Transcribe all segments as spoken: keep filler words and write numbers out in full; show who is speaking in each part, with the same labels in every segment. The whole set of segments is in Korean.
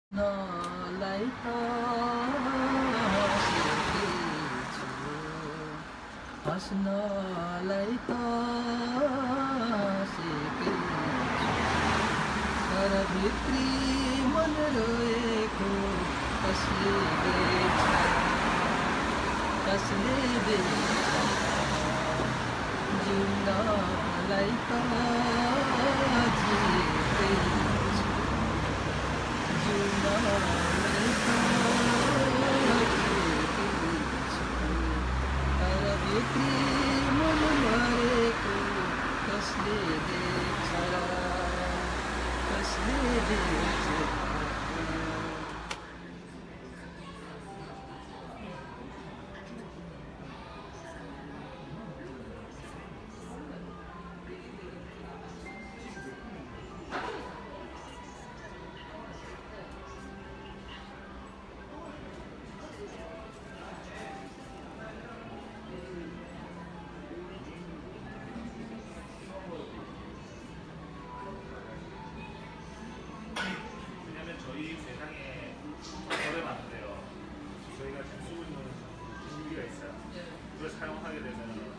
Speaker 1: नलाई त सिकेछु हाँस्नलाई त सिकेछु तर भित्री मन रोएको कसले देख्छ कसले देख्छ जिउनलाई त जिएछु जिउनलाई त जिएछु तर भित्री मन मरेको कसले देख्छ कसले देख्छ
Speaker 2: 저희 세상에 저렴 많은데요. 저희가 지금 쓰고 있는 기기가 있어요. 그걸 사용하게 되면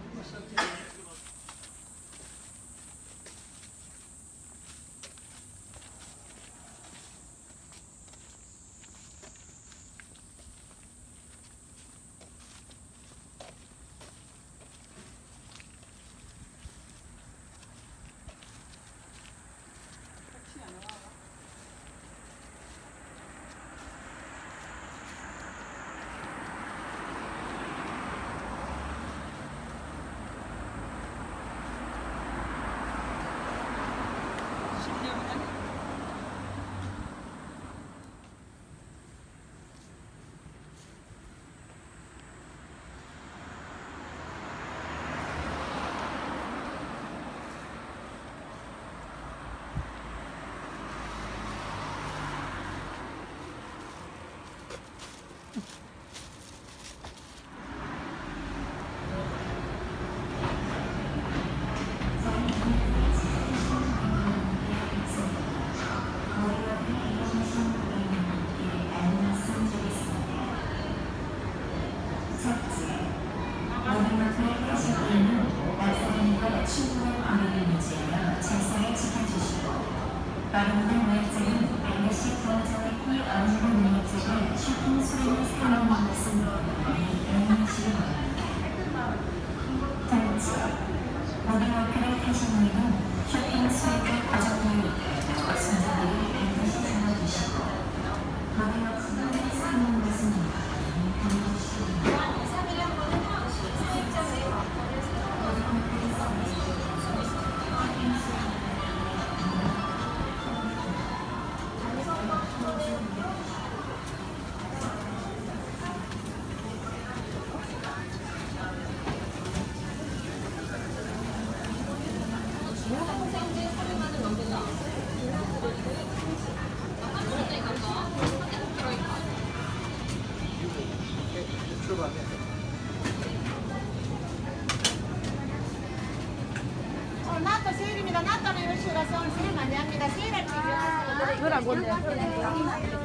Speaker 3: 바로는 외증은 반드시 거저히 어느 외증을 쇼핑 수행을 사용하는 것은 애인시로 단지 모든 어플을 타신 후에는 쇼핑 수익을 고정되어 있고 순서대로 반드시 잡아주시고 모든 어플을 사용하는 것은 반드시
Speaker 4: 어, 나또 세일입니다. 나또는 열 시라서 오늘 세일 많이 합니다. 세일할 때 일어나서
Speaker 5: 그거랑 뭔데?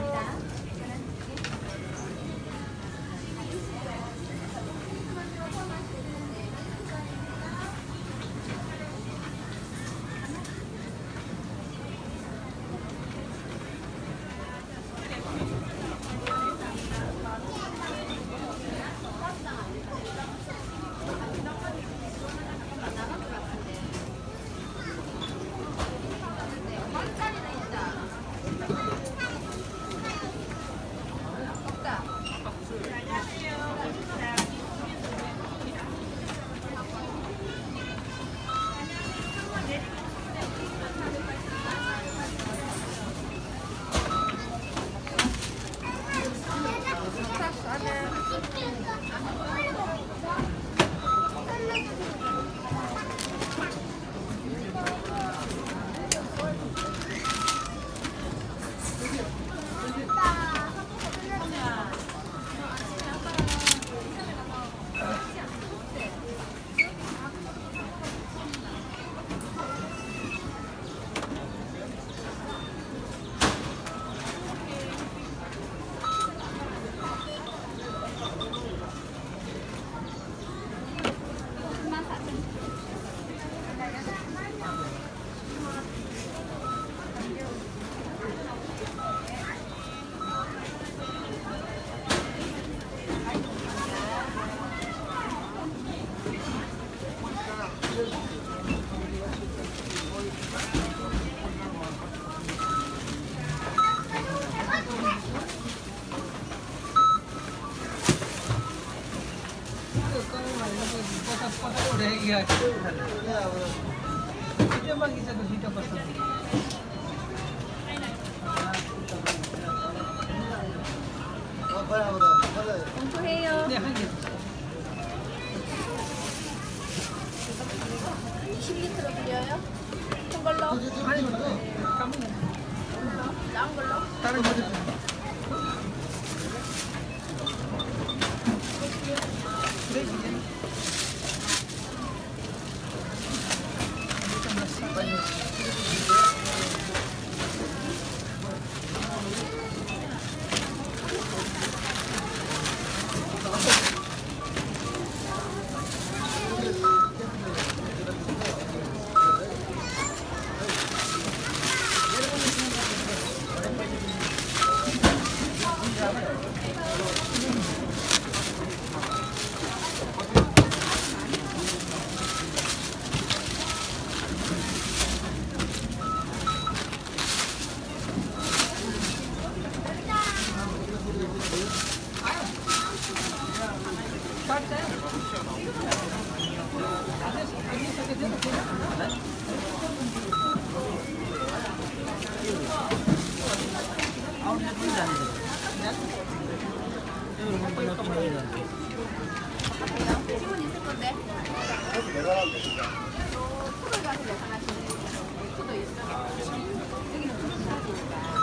Speaker 1: रह गया कितने बाकी से तो सीटा पसंद
Speaker 5: 공부해요.
Speaker 1: 네, 한 개.
Speaker 5: 이십 리터로 드려요? 큰 걸로?
Speaker 1: 아니, 까먹네.
Speaker 5: 작은 걸로?
Speaker 1: 다른 거 좀. 그래, 이제.
Speaker 5: 지문 있을 건데? 풀을 가지고 하나씩 수도 있어. 여기는 풀을 가지고.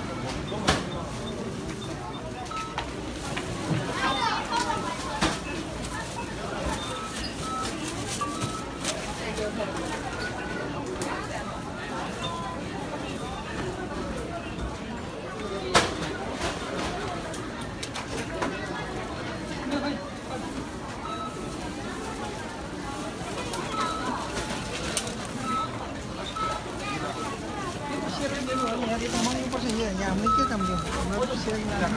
Speaker 1: nhà mấy cái tầm đường nó có xe là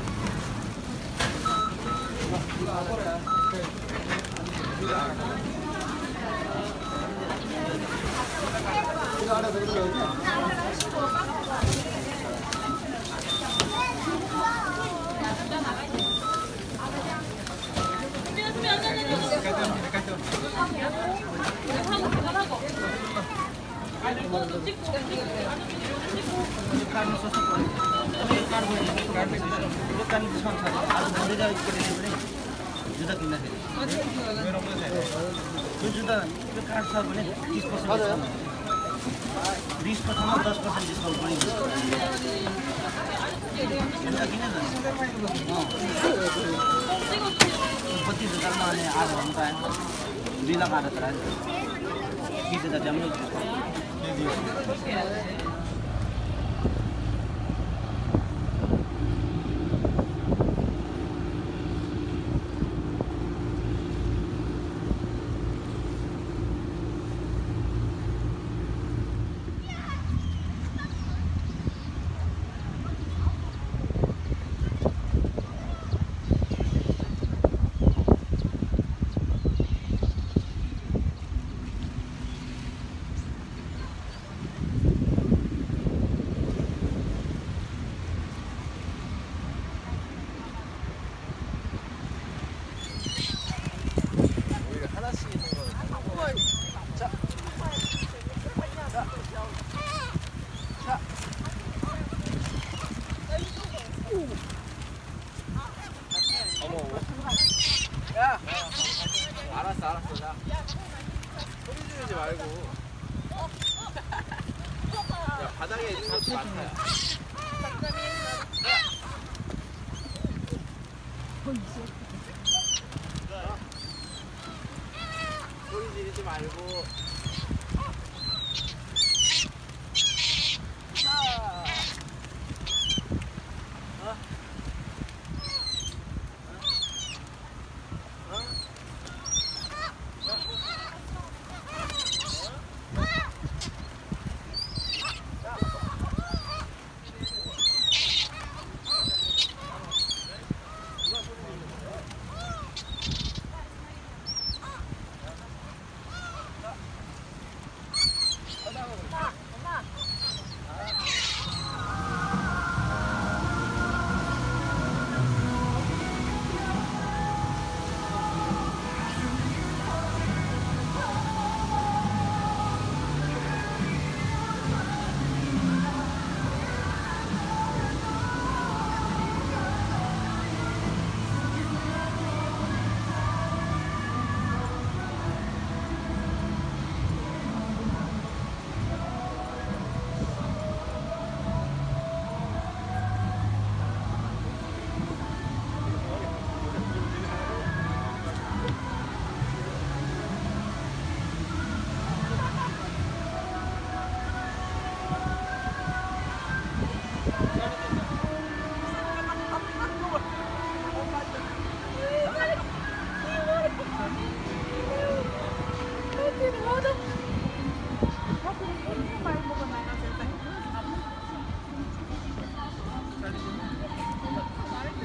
Speaker 1: card सस्तो पर्यो कार्ड कार्ड दोकान डिस्काउन्ट छ आज भन्दै जाऊ पऱ्यो भने जुत्ता किन्दाखेरि यो जुत्ता यो कार्ड छ भने तीस पर्सेन्ट डिस्काउन्ट बिसको ठाउँमा दस पर्सेन्ट डिस्काउन्ट पनि जुत्ता किन बत्तिस हजारमा अनि आठ हजार पाएँ दुई लाख आठ हजार आयो तिस हजार जम्मै 알았어 알았어 자 소리 지르지 말고 야 바닥에 있는 것도 많다 야 소리 지르지 말고 자 어?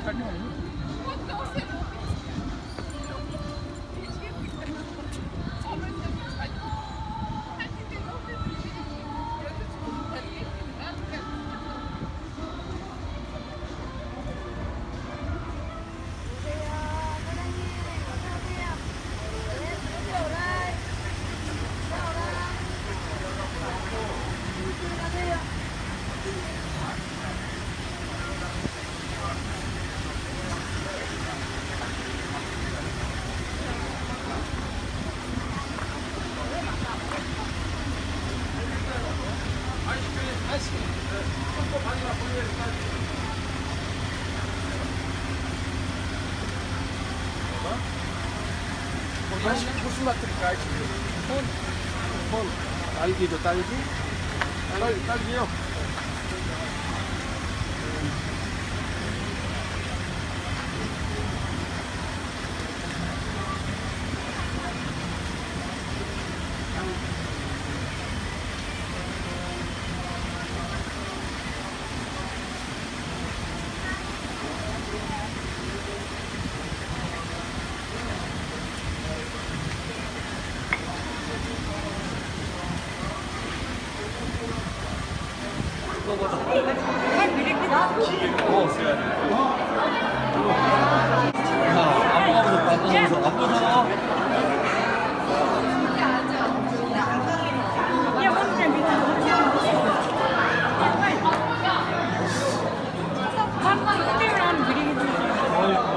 Speaker 6: 무슨 맛들일까? 폰, 폰, 딸기도 딸기, 딸, 딸기요.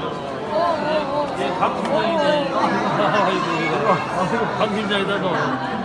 Speaker 7: 박 팀장이네. 박 팀장이다 너.